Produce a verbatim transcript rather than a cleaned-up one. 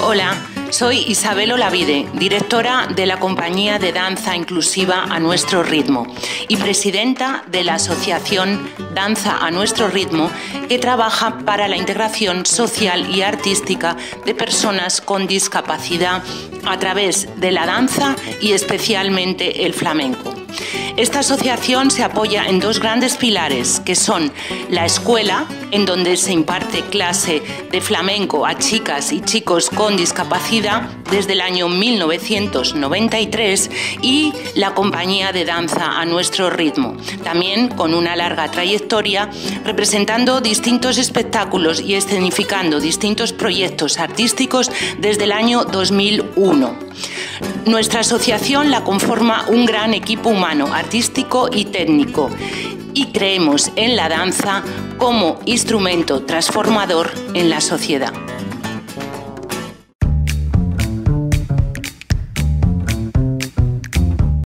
Hola, soy Isabel Olavide, directora de la compañía de danza inclusiva A Nuestro Ritmo y presidenta de la asociación Danza a Nuestro Ritmo, que trabaja para la integración social y artística de personas con discapacidad a través de la danza y especialmente el flamenco. Esta asociación se apoya en dos grandes pilares, que son la escuela, en donde se imparte clase de flamenco a chicas y chicos con discapacidad desde el año mil novecientos noventa y tres, y la compañía de danza A Nuestro Ritmo, también con una larga trayectoria representando distintos espectáculos y escenificando distintos proyectos artísticos desde el año dos mil uno. Nuestra asociación la conforma un gran equipo humano, artístico y técnico, y creemos en la danza como instrumento transformador en la sociedad.